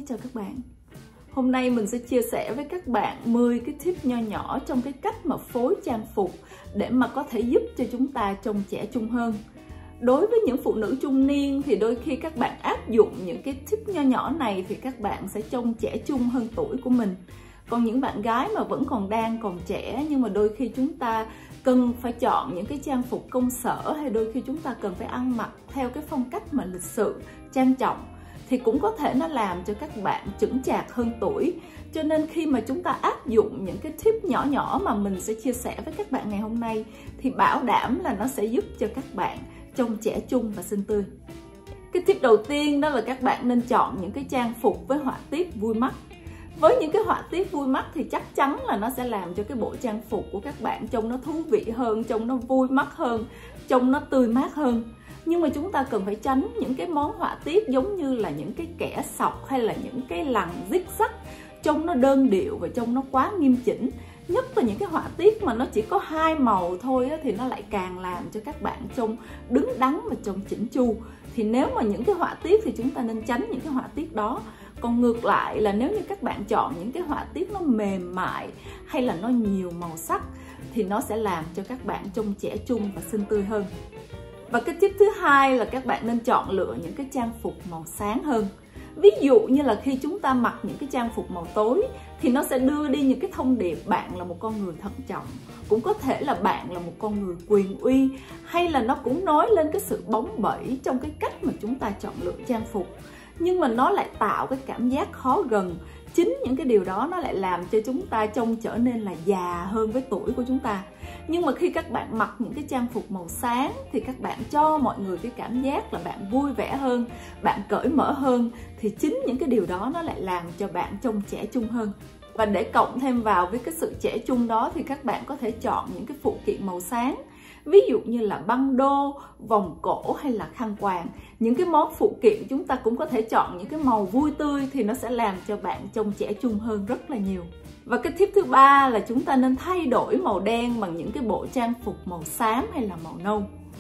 chào các bạn. Hôm nay mình sẽ chia sẻ với các bạn 10 cái tip nho nhỏ trong cái cách mà phối trang phục để mà có thể giúp cho chúng ta trông trẻ trung hơn. Đối với những phụ nữ trung niên thì đôi khi các bạn áp dụng những cái tip nho nhỏ này thì các bạn sẽ trông trẻ trung hơn tuổi của mình. Còn những bạn gái mà vẫn còn trẻ nhưng mà đôi khi chúng ta cần phải chọn những cái trang phục công sở, hay đôi khi chúng ta cần phải ăn mặc theo cái phong cách mà lịch sự, trang trọng, thì cũng có thể nó làm cho các bạn chững chạc hơn tuổi. Cho nên khi mà chúng ta áp dụng những cái tip nhỏ nhỏ mà mình sẽ chia sẻ với các bạn ngày hôm nay thì bảo đảm là nó sẽ giúp cho các bạn trông trẻ trung và xinh tươi. Cái tip đầu tiên đó là các bạn nên chọn những cái trang phục với họa tiết vui mắt. Với những cái họa tiết vui mắt thì chắc chắn là nó sẽ làm cho cái bộ trang phục của các bạn trông nó thú vị hơn, trông nó vui mắt hơn, trông nó tươi mát hơn. Nhưng mà chúng ta cần phải tránh những cái món họa tiết giống như là những cái kẻ sọc hay là những cái lằn zigzag, trông nó đơn điệu và trông nó quá nghiêm chỉnh. Nhất là những cái họa tiết mà nó chỉ có 2 màu thôi thì nó lại càng làm cho các bạn trông đứng đắn và trông chỉnh chu. Thì nếu mà những cái họa tiết thì chúng ta nên tránh những cái họa tiết đó. Còn ngược lại là nếu như các bạn chọn những cái họa tiết nó mềm mại hay là nó nhiều màu sắc thì nó sẽ làm cho các bạn trông trẻ trung và xinh tươi hơn. Và cái tip thứ hai là các bạn nên chọn lựa những cái trang phục màu sáng hơn. Ví dụ như là khi chúng ta mặc những cái trang phục màu tối thì nó sẽ đưa đi những cái thông điệp bạn là một con người thận trọng, cũng có thể là bạn là một con người quyền uy, hay là nó cũng nói lên cái sự bóng bẩy trong cái cách mà chúng ta chọn lựa trang phục. Nhưng mà nó lại tạo cái cảm giác khó gần. Chính những cái điều đó nó lại làm cho chúng ta trông trở nên là già hơn với tuổi của chúng ta. Nhưng mà khi các bạn mặc những cái trang phục màu sáng thì các bạn cho mọi người cái cảm giác là bạn vui vẻ hơn, bạn cởi mở hơn. Thì chính những cái điều đó nó lại làm cho bạn trông trẻ trung hơn. Và để cộng thêm vào với cái sự trẻ trung đó thì các bạn có thể chọn những cái phụ kiện màu sáng. Ví dụ như là băng đô, vòng cổ hay là khăn quàng. Những cái món phụ kiện chúng ta cũng có thể chọn những cái màu vui tươi thì nó sẽ làm cho bạn trông trẻ trung hơn rất là nhiều. Và cái tip thứ ba là chúng ta nên thay đổi màu đen bằng những cái bộ trang phục màu xám hay là màu nâu.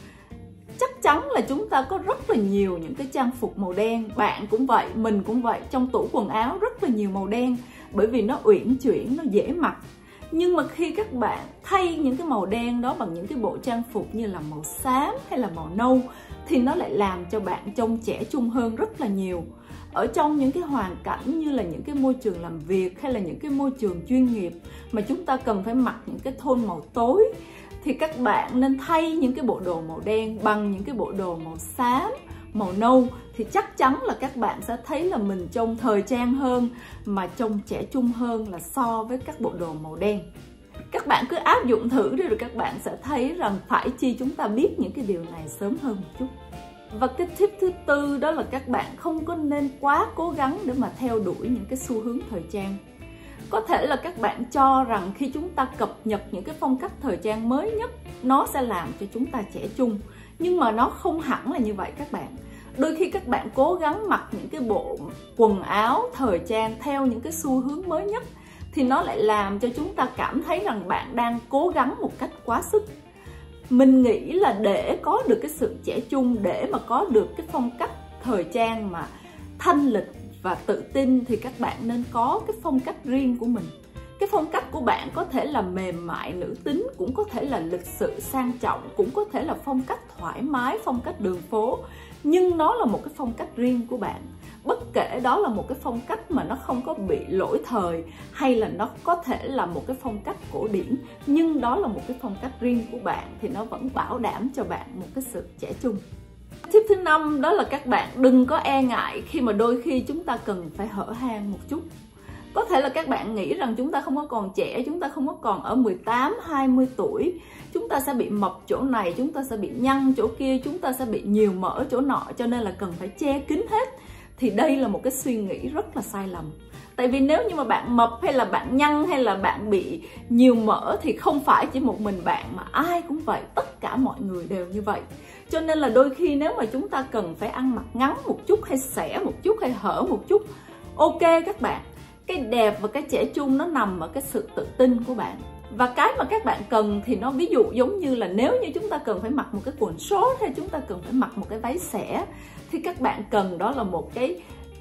Chắc chắn là chúng ta có rất là nhiều những cái trang phục màu đen. Bạn cũng vậy, mình cũng vậy. Trong tủ quần áo rất là nhiều màu đen bởi vì nó uyển chuyển, nó dễ mặc. Nhưng mà khi các bạn thay những cái màu đen đó bằng những cái bộ trang phục như là màu xám hay là màu nâu thì nó lại làm cho bạn trông trẻ trung hơn rất là nhiều. Ở trong những cái hoàn cảnh như là những cái môi trường làm việc hay là những cái môi trường chuyên nghiệp mà chúng ta cần phải mặc những cái tông màu tối thì các bạn nên thay những cái bộ đồ màu đen bằng những cái bộ đồ màu xám, màu nâu thì chắc chắn là các bạn sẽ thấy là mình trông thời trang hơn mà trông trẻ trung hơn là so với các bộ đồ màu đen. Các bạn cứ áp dụng thử đi rồi các bạn sẽ thấy rằng phải chi chúng ta biết những cái điều này sớm hơn một chút. Và cái tip thứ tư đó là các bạn không có nên quá cố gắng để mà theo đuổi những cái xu hướng thời trang. Có thể là các bạn cho rằng khi chúng ta cập nhật những cái phong cách thời trang mới nhất nó sẽ làm cho chúng ta trẻ trung. Nhưng mà nó không hẳn là như vậy các bạn. Đôi khi các bạn cố gắng mặc những cái bộ quần áo thời trang theo những cái xu hướng mới nhất thì nó lại làm cho chúng ta cảm thấy rằng bạn đang cố gắng một cách quá sức. Mình nghĩ là để có được cái sự trẻ trung, để mà có được cái phong cách thời trang mà thanh lịch và tự tin thì các bạn nên có cái phong cách riêng của mình. Cái phong cách của bạn có thể là mềm mại nữ tính, cũng có thể là lịch sự sang trọng, cũng có thể là phong cách thoải mái, phong cách đường phố. Nhưng nó là một cái phong cách riêng của bạn. Bất kể đó là một cái phong cách mà nó không có bị lỗi thời hay là nó có thể là một cái phong cách cổ điển, nhưng đó là một cái phong cách riêng của bạn thì nó vẫn bảo đảm cho bạn một cái sự trẻ trung. Tip thứ 5 đó là các bạn đừng có e ngại khi mà đôi khi chúng ta cần phải hở hang một chút. Có thể là các bạn nghĩ rằng chúng ta không có còn trẻ, chúng ta không có còn ở 18, 20 tuổi. Chúng ta sẽ bị mập chỗ này, chúng ta sẽ bị nhăn chỗ kia, chúng ta sẽ bị nhiều mỡ chỗ nọ cho nên là cần phải che kín hết. Thì đây là một cái suy nghĩ rất là sai lầm. Tại vì nếu như mà bạn mập hay là bạn nhăn hay là bạn bị nhiều mỡ thì không phải chỉ một mình bạn mà ai cũng vậy, tất cả mọi người đều như vậy. Cho nên là đôi khi nếu mà chúng ta cần phải ăn mặc ngắn một chút hay xẻ một chút hay hở một chút, ok các bạn. Cái đẹp và cái trẻ trung nó nằm ở cái sự tự tin của bạn. Và cái mà các bạn cần thì nó ví dụ giống như là nếu như chúng ta cần phải mặc một cái quần short hay chúng ta cần phải mặc một cái váy xẻ thì các bạn cần đó là một cái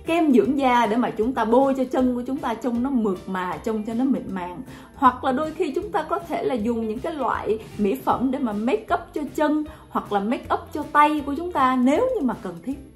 kem dưỡng da để mà chúng ta bôi cho chân của chúng ta trông nó mượt mà, trông cho nó mịn màng. Hoặc là đôi khi chúng ta có thể là dùng những cái loại mỹ phẩm để mà make up cho chân hoặc là make up cho tay của chúng ta nếu như mà cần thiết.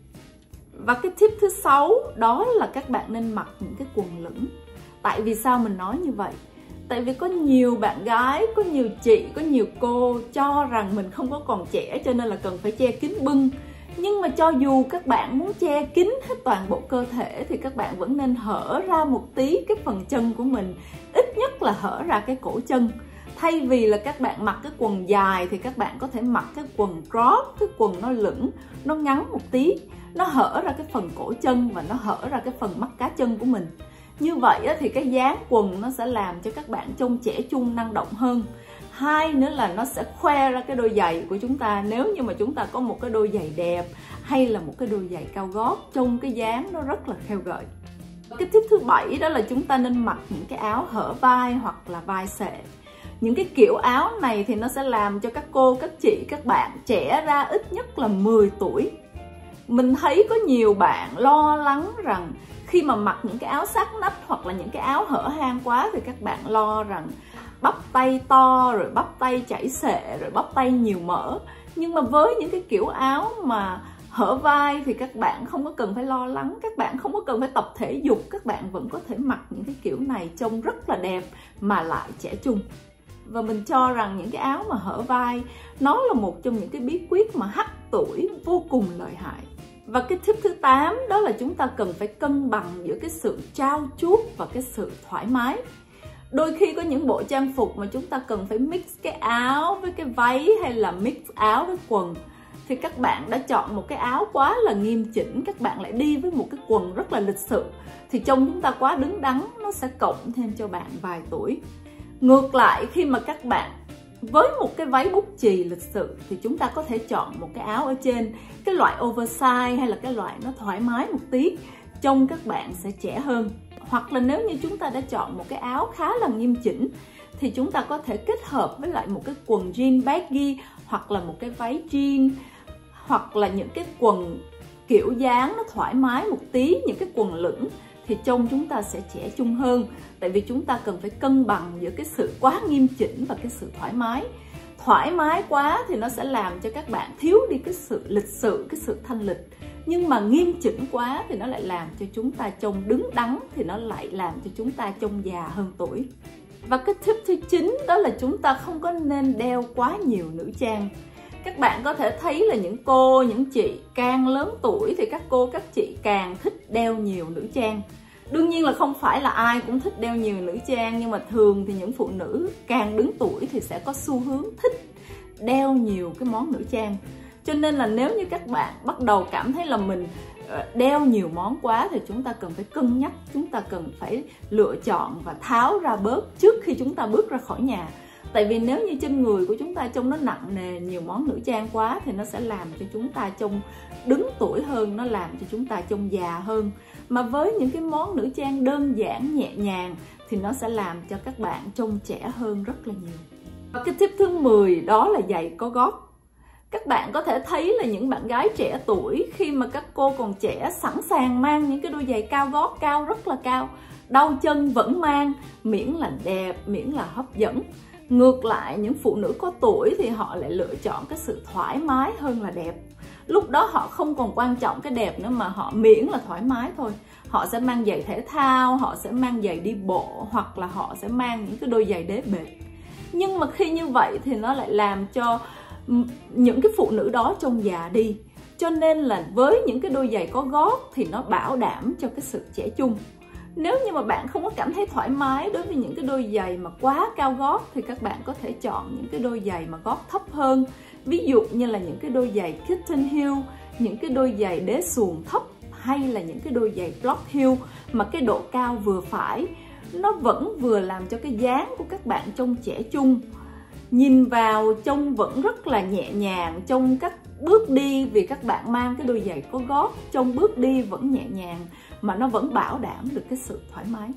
Và cái tip thứ 6 đó là các bạn nên mặc những cái quần lửng. Tại vì sao mình nói như vậy? Tại vì có nhiều bạn gái, có nhiều chị, có nhiều cô cho rằng mình không có còn trẻ cho nên là cần phải che kín bưng. Nhưng mà cho dù các bạn muốn che kín hết toàn bộ cơ thể thì các bạn vẫn nên hở ra một tí cái phần chân của mình. Ít nhất là hở ra cái cổ chân. Thay vì là các bạn mặc cái quần dài thì các bạn có thể mặc cái quần crop, cái quần nó lửng, nó ngắn một tí. Nó hở ra cái phần cổ chân và nó hở ra cái phần mắt cá chân của mình. Như vậy thì cái dáng quần nó sẽ làm cho các bạn trông trẻ trung, năng động hơn. Hai nữa là nó sẽ khoe ra cái đôi giày của chúng ta. Nếu như mà chúng ta có một cái đôi giày đẹp hay là một cái đôi giày cao gót, trông cái dáng nó rất là khêu gợi. Cái tip thứ 7 đó là chúng ta nên mặc những cái áo hở vai hoặc là vai xệ. Những cái kiểu áo này thì nó sẽ làm cho các cô, các chị, các bạn trẻ ra ít nhất là 10 tuổi. Mình thấy có nhiều bạn lo lắng rằng khi mà mặc những cái áo sát nách hoặc là những cái áo hở hang quá thì các bạn lo rằng bắp tay to, rồi bắp tay chảy xệ, rồi bắp tay nhiều mỡ. Nhưng mà với những cái kiểu áo mà hở vai thì các bạn không có cần phải lo lắng, các bạn không có cần phải tập thể dục, các bạn vẫn có thể mặc những cái kiểu này trông rất là đẹp mà lại trẻ trung. Và mình cho rằng những cái áo mà hở vai nó là một trong những cái bí quyết mà hắt tuổi vô cùng lợi hại. Và cái tip thứ 8 đó là chúng ta cần phải cân bằng giữa cái sự trau chuốt và cái sự thoải mái. Đôi khi có những bộ trang phục mà chúng ta cần phải mix cái áo với cái váy hay là mix áo với quần. Thì các bạn đã chọn một cái áo quá là nghiêm chỉnh, các bạn lại đi với một cái quần rất là lịch sự. Thì trông chúng ta quá đứng đắn, nó sẽ cộng thêm cho bạn vài tuổi. Ngược lại khi mà các bạn với một cái váy bút chì lịch sự thì chúng ta có thể chọn một cái áo ở trên cái loại oversize hay là cái loại nó thoải mái một tí, trông các bạn sẽ trẻ hơn. Hoặc là nếu như chúng ta đã chọn một cái áo khá là nghiêm chỉnh thì chúng ta có thể kết hợp với lại một cái quần jean baggy hoặc là một cái váy jean hoặc là những cái quần kiểu dáng nó thoải mái một tí, những cái quần lửng thì trông chúng ta sẽ trẻ trung hơn. Tại vì chúng ta cần phải cân bằng giữa cái sự quá nghiêm chỉnh và cái sự thoải mái. Thoải mái quá thì nó sẽ làm cho các bạn thiếu đi cái sự lịch sự, cái sự thanh lịch. Nhưng mà nghiêm chỉnh quá thì nó lại làm cho chúng ta trông đứng đắn, thì nó lại làm cho chúng ta trông già hơn tuổi. Và cái tip thứ 9 đó là chúng ta không có nên đeo quá nhiều nữ trang. Các bạn có thể thấy là những cô, những chị càng lớn tuổi thì các cô, các chị càng thích đeo nhiều nữ trang. Đương nhiên là không phải là ai cũng thích đeo nhiều nữ trang, nhưng mà thường thì những phụ nữ càng đứng tuổi thì sẽ có xu hướng thích đeo nhiều cái món nữ trang. Cho nên là nếu như các bạn bắt đầu cảm thấy là mình đeo nhiều món quá thì chúng ta cần phải cân nhắc, chúng ta cần phải lựa chọn và tháo ra bớt trước khi chúng ta bước ra khỏi nhà. Tại vì nếu như trên người của chúng ta trông nó nặng nề, nhiều món nữ trang quá thì nó sẽ làm cho chúng ta trông đứng tuổi hơn, nó làm cho chúng ta trông già hơn. Mà với những cái món nữ trang đơn giản, nhẹ nhàng thì nó sẽ làm cho các bạn trông trẻ hơn rất là nhiều. Và cái tip thứ 10 đó là giày có gót. Các bạn có thể thấy là những bạn gái trẻ tuổi khi mà các cô còn trẻ sẵn sàng mang những cái đôi giày cao gót, cao rất là cao, đau chân vẫn mang, miễn là đẹp, miễn là hấp dẫn. Ngược lại những phụ nữ có tuổi thì họ lại lựa chọn cái sự thoải mái hơn là đẹp. Lúc đó họ không còn quan trọng cái đẹp nữa mà họ miễn là thoải mái thôi. Họ sẽ mang giày thể thao, họ sẽ mang giày đi bộ hoặc là họ sẽ mang những cái đôi giày đế bệt. Nhưng mà khi như vậy thì nó lại làm cho những cái phụ nữ đó trông già đi. Cho nên là với những cái đôi giày có gót thì nó bảo đảm cho cái sự trẻ trung. Nếu như mà bạn không có cảm thấy thoải mái đối với những cái đôi giày mà quá cao gót thì các bạn có thể chọn những cái đôi giày mà gót thấp hơn. Ví dụ như là những cái đôi giày kitten heel, những cái đôi giày đế xuồng thấp hay là những cái đôi giày block heel mà cái độ cao vừa phải. Nó vẫn vừa làm cho cái dáng của các bạn trông trẻ trung. Nhìn vào trông vẫn rất là nhẹ nhàng, trông các bước đi vì các bạn mang cái đôi giày có gót, trông bước đi vẫn nhẹ nhàng mà nó vẫn bảo đảm được cái sự thoải mái.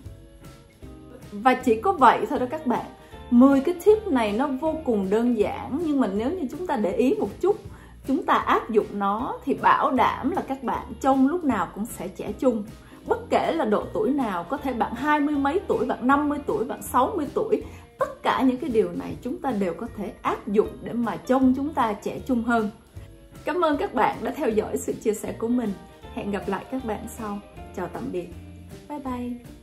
Và chỉ có vậy thôi đó các bạn. 10 cái tip này nó vô cùng đơn giản nhưng mà nếu như chúng ta để ý một chút chúng ta áp dụng nó thì bảo đảm là các bạn trông lúc nào cũng sẽ trẻ trung. Bất kể là độ tuổi nào, có thể bạn 20 mấy tuổi, bạn 50 tuổi, bạn 60 tuổi, tất cả những cái điều này chúng ta đều có thể áp dụng để mà trông chúng ta trẻ trung hơn. Cảm ơn các bạn đã theo dõi sự chia sẻ của mình. Hẹn gặp lại các bạn sau. Chào tạm biệt. Bye bye.